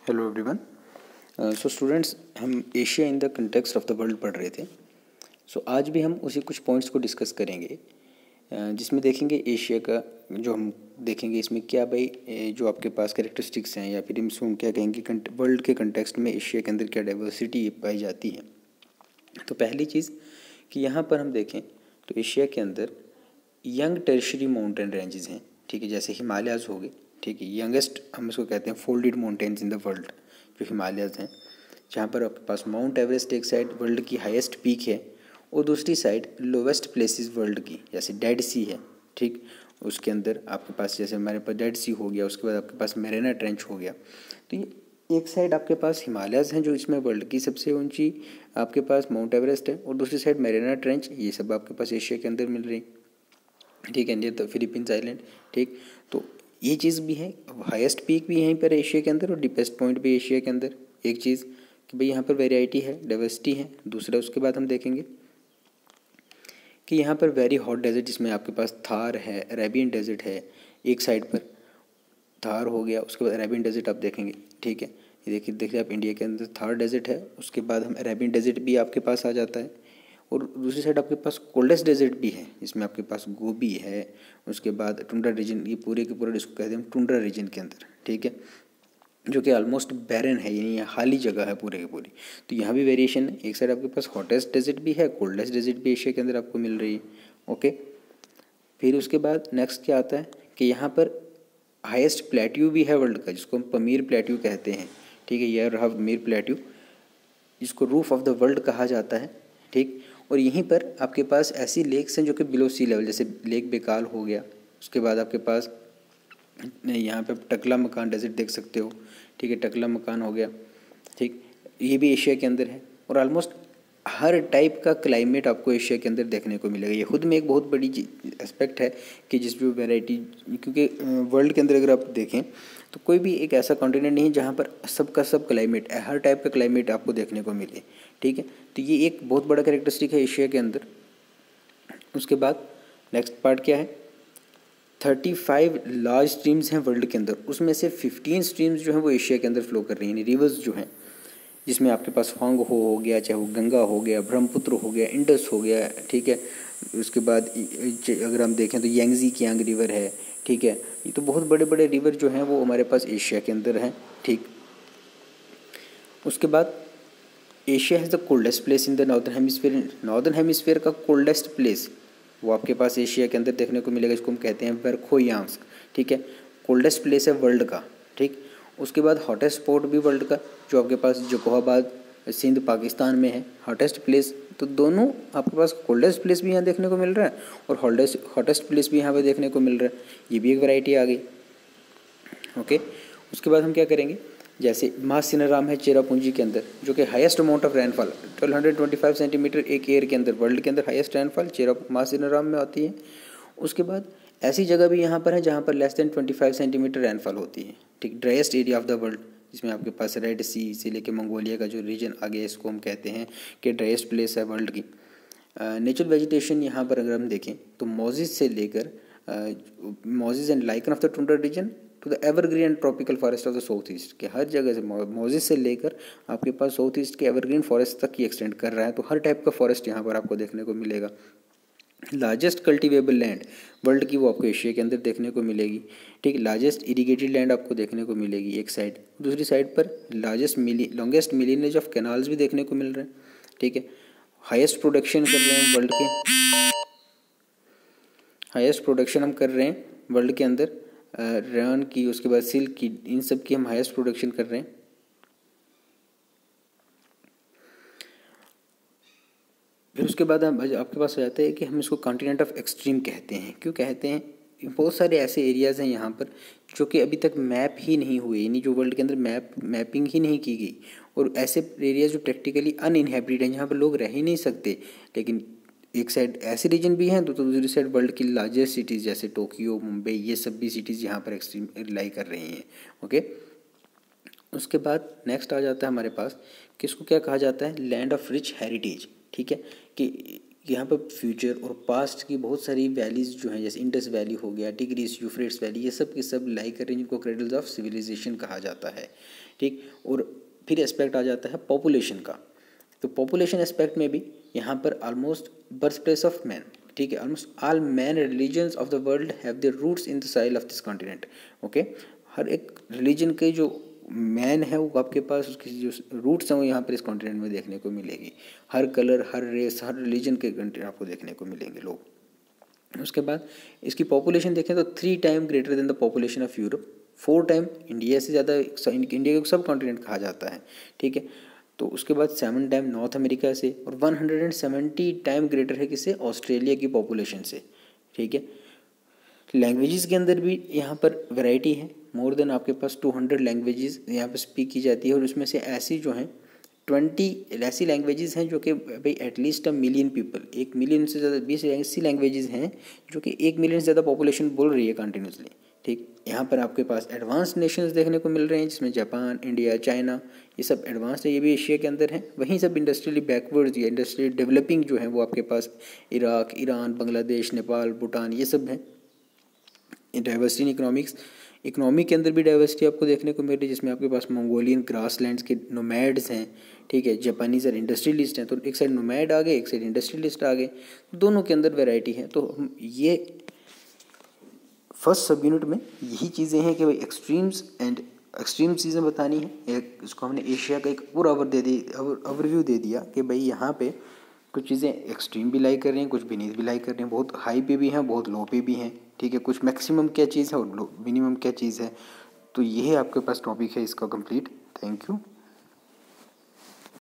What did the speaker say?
Hello everyone. So students, हम Asia in the context of the world पढ़ रहे थे। आज भी हम उसी कुछ पॉइंट्स को डिस्कस करेंगे, जिसमें देखेंगे एशिया का जो हम देखेंगे इसमें क्या भाई जो आपके पास कैरेक्टरिस्टिक्स हैं, या फिर हम क्या कहेंगे वर्ल्ड के कंटेक्स्ट में एशिया के अंदर क्या डाइवर्सिटी पाई जाती है। तो पहली चीज़ कि यहाँ पर हम देखें तो एशिया के अंदर यंग टेरिशरी माउंटेन रेंजेस हैं, ठीक है, जैसे हिमालयाज़ हो गए, ठीक है। यंगेस्ट हम इसको कहते हैं folded mountains in the world, जो हिमालयाज़ हैं, जहाँ पर आपके पास माउंट एवरेस्ट एक साइड वर्ल्ड की हाईएस्ट पीक है और दूसरी साइड लोवेस्ट प्लेसेस वर्ल्ड की, जैसे डेड सी है, ठीक। उसके अंदर आपके पास जैसे हमारे पास डेड सी हो गया, उसके बाद आपके पास मैरिना ट्रेंच हो गया। तो ये एक साइड आपके पास हिमालयाज़ हैं जो इसमें वर्ल्ड की सबसे ऊंची आपके पास माउंट एवरेस्ट है, और दूसरी साइड मैरिना ट्रेंच, ये सब आपके पास एशिया के अंदर मिल रही, ठीक है, नियर द फिलीपींस आइलैंड, ठीक। तो ये चीज़ भी है, हाईएस्ट पीक भी यहीं पर है एशिया के अंदर और डीपेस्ट पॉइंट भी एशिया के अंदर। एक चीज़ कि भाई यहाँ पर वेराइटी है, डाइवर्सिटी है। दूसरा उसके बाद हम देखेंगे कि यहाँ पर वेरी हॉट डेजर्ट, जिसमें आपके पास थार है, अरेबियन डेजर्ट है, एक साइड पर थार हो गया, उसके बाद अरेबियन डेजर्ट आप देखेंगे, ठीक है। ये देखिए आप इंडिया के अंदर थार डेजर्ट है, उसके बाद हम अरेबियन डेजर्ट भी आपके पास आ जाता है, और दूसरी साइड आपके पास कोल्डेस्ट डेजर्ट भी है, इसमें आपके पास गोबी है, उसके बाद टुंड्रा रीजन, ये पूरे के पूरे जिसको कहते हैं टुंड्रा रीजन के अंदर, ठीक है, जो कि ऑलमोस्ट बैरन है, यानी खाली जगह है पूरे की पूरी। तो यहाँ भी वेरिएशन है, एक साइड आपके पास हॉटेस्ट डेजर्ट भी है, कोल्डेस्ट डेजर्ट भी एशिया के अंदर आपको मिल रही है, ओके। फिर उसके बाद नेक्स्ट क्या आता है कि यहाँ पर हाईएस्ट प्लेट्यू भी है वर्ल्ड का, जिसको हम पमीर प्लेट्यू कहते हैं, ठीक है। यह रहा पमीर प्लेट्यू, जिसको रूफ ऑफ द वर्ल्ड कहा जाता है, ठीक। और यहीं पर आपके पास ऐसी लेक्स हैं जो कि बिलो सी लेवल, जैसे लेक बेकाल हो गया, उसके बाद आपके पास यहाँ पे टकला मकान डेजर्ट देख सकते हो, ठीक है, टकला मकान हो गया, ठीक। ये भी एशिया के अंदर है, और ऑलमोस्ट हर टाइप का क्लाइमेट आपको एशिया के अंदर देखने को मिलेगा। ये खुद में एक बहुत बड़ी एस्पेक्ट है कि जिस जो वैरायटी, क्योंकि वर्ल्ड के अंदर अगर आप देखें तो कोई भी एक ऐसा कॉन्टिनेंट नहीं है जहाँ पर सबका सब क्लाइमेट, हर टाइप का क्लाइमेट आपको देखने को मिले, ठीक है। तो ये एक बहुत बड़ा कैरेक्टरिस्टिक है एशिया के अंदर। उसके बाद नेक्स्ट पार्ट क्या है, 35 लार्ज स्ट्रीम्स हैं वर्ल्ड के अंदर, उसमें से 15 स्ट्रीम्स जो हैं वो एशिया के अंदर फ्लो कर रही हैं, रिवर्स जो हैं, जिसमें आपके पास फांग हो गया, चाहे वो गंगा हो गया, ब्रह्मपुत्र हो गया, इंडस हो गया, ठीक है। उसके बाद अगर हम देखें तो यांगजी कियांग रिवर है, ठीक है। ये तो बहुत बड़े बड़े रिवर जो हैं वो हमारे पास एशिया के अंदर हैं, ठीक। उसके बाद Asia has the coldest place in the northern hemisphere. Northern hemisphere का कोल्डेस्ट प्लेस वो आपके पास एशिया के अंदर देखने को मिलेगा, इसको हम कहते हैं वर्खोयांस्क, ठीक है। कोल्डेस्ट प्लेस है वर्ल्ड का, ठीक। उसके बाद हॉटेस्ट स्पॉट भी वर्ल्ड का, जो आपके पास जोकोहाबाद सिंध पाकिस्तान में है, हॉटेस्ट प्लेस। तो दोनों आपके पास कोल्डेस्ट प्लेस भी यहाँ देखने को मिल रहा है और हॉटेस्ट प्लेस भी यहाँ पे देखने को मिल रहा है। ये भी एक वैरायटी आ गई, ओके। उसके बाद हम क्या करेंगे, जैसे महासिनाराम है चेरापूंजी के अंदर, जो कि highest amount of rainfall 1225 centimetre एक ईयर के अंदर, वर्ल्ड के अंदर हाईएस्ट रेनफॉल महासिनाराम में आती है। उसके बाद ऐसी जगह भी यहाँ पर है जहाँ पर लेस देन 25 सेंटीमीटर रेनफॉल होती है, ठीक। Driest area of the world, जिसमें आपके पास रेड सी से लेकर मंगोलिया का जो रीजन आ गया, इसको हम कहते हैं कि ड्राइएस्ट प्लेस है वर्ल्ड की। नेचुरल वेजिटेशन यहाँ पर अगर हम देखें तो मोजिस से लेकर mosses and lichen of the tundra region to the evergreen and tropical forest of the south east, के हर जगह से मोजिस से लेकर आपके पास साउथ ईस्ट के एवरग्रीन फॉरेस्ट तक ही एक्सटेंड कर रहा है। तो हर टाइप का फॉरेस्ट यहाँ पर आपको देखने को मिलेगा। लार्जेस्ट कल्टिवेबल लैंड वर्ल्ड की वो आपको एशिया के अंदर देखने को मिलेगी, ठीक। लार्जेस्ट इरीगेटेड लैंड आपको देखने को मिलेगी एक साइड, दूसरी साइड पर लॉन्गेस्ट मिलीनेज ऑफ कैनाल्स भी देखने को मिल रहे हैं, ठीक है। हाईएस्ट प्रोडक्शन कर रहे हैं वर्ल्ड के, हाईएस्ट प्रोडक्शन हम कर रहे हैं वर्ल्ड के अंदर रेयन की, उसके बाद सिल्क की, इन सब की हम हाईएस्ट प्रोडक्शन कर रहे हैं। फिर उसके बाद हम आपके पास आ जाते हैं कि हम इसको कॉन्टिनेंट ऑफ एक्सट्रीम कहते हैं। क्यों कहते हैं, बहुत सारे ऐसे एरियाज़ हैं यहाँ पर जो कि अभी तक मैप ही नहीं हुए, यानी जो वर्ल्ड के अंदर मैपिंग ही नहीं की गई, और ऐसे एरियाज जो प्रैक्टिकली अनइनहेबिटेड हैं, जहाँ पर लोग रह ही नहीं सकते। लेकिन एक साइड ऐसे रीजन भी हैं, तो दूसरी साइड वर्ल्ड की लार्जेस्ट सिटीज़ जैसे टोक्यो, मुंबई, ये सब भी सिटीज़ यहाँ पर एक्सट्रीम लाई कर रही हैं, ओके। उसके बाद नेक्स्ट आ जाता है हमारे पास कि इसको क्या कहा जाता है, लैंड ऑफ रिच हेरिटेज, ठीक है। कि यहाँ पर फ्यूचर और पास्ट की बहुत सारी वैलीज जो हैं, जैसे इंडस वैली हो गया, टिग्रिस, यूफ्रेट्स वैली, ये सब के सब लाई कर रही हैं, जिनको क्रेडल्स ऑफ सिविलाइजेशन कहा जाता है। ठीक, और फिर एस्पेक्ट आ जाता है पॉपुलेशन का। तो पॉपुलेशन एस्पेक्ट में भी यहाँ पर almost birth place of man, ठीक है, almost all main religions of the world have their roots in the soil of this continent. Okay, हर एक रिलीजन के जो मैन है वो आपके पास उसकी जो रूट्स हैं वो यहाँ पर इस कॉन्टिनेंट में देखने को मिलेगी। हर कलर, हर रेस, हर रिलीजन के कंट्री आपको देखने को मिलेंगे लोग। उसके बाद इसकी पॉपुलेशन देखें तो 3 time greater than the population of Europe, 4 time India से ज़्यादा, इंडिया को सब कॉन्टिनेंट कहा जाता है। ठीक है, तो उसके बाद 7 टाइम नॉर्थ अमेरिका से, और 170 टाइम ग्रेटर है किससे, ऑस्ट्रेलिया की पॉपुलेशन से। ठीक है, लैंग्वेजेस के अंदर भी यहाँ पर वैरायटी है, मोर देन आपके पास 200 लैंग्वेजेस यहाँ पर स्पीक की जाती है, और उसमें से ऐसी जो हैं 20 ऐसी लैंग्वेजेस हैं जो कि भाई एटलीस्ट 1 मिलियन पीपल, 1 मिलियन से ज़्यादा 20 ऐसी लैंग्वेजेस हैं जो कि 1 मिलियन से ज़्यादा पॉपुलेशन बोल रही है कंटिन्यूसली। ठीक, यहाँ पर आपके पास एडवांस नेशंस देखने को मिल रहे हैं, जिसमें जापान, इंडिया, चाइना, ये सब एडवांस है, ये भी एशिया के अंदर हैं। वहीं सब इंडस्ट्रियली बैकवर्ड्स या इंडस्ट्रियली डेवलपिंग जो है वो आपके पास इराक, ईरान, बांग्लादेश, नेपाल, भूटान, ये सब हैं। डाइवर्सिटी इन इकोनॉमी के अंदर भी डाइवर्सिटी आपको देखने को मिल रही है, जिसमें आपके पास मंगोलियन ग्रासलैंड्स के नोमैड्स हैं। ठीक है, जापानीज और इंडस्ट्रियलिस्ट हैं, तो एक साइड नोमैड आ गए, एक साइड इंडस्ट्रियलिस्ट आ गए, दोनों के अंदर वैरायटी है। तो हम ये फर्स्ट सब यूनिट में यही चीज़ें हैं कि भाई एक्सट्रीम चीज़ें बतानी है। एक इसको हमने एशिया का एक पूरा ओवरव्यू दे दिया कि भाई यहाँ पे कुछ चीज़ें एक्सट्रीम भी लाइक कर रही हैं, कुछ बिनीथ भी लाइक कर रही हैं, बहुत हाई पे भी हैं, बहुत लो पे भी हैं। ठीक है, कुछ मैक्सिमम क्या चीज़ है और मिनिमम क्या चीज़ है। तो यही आपके पास टॉपिक है इसका कंप्लीट। Thank you.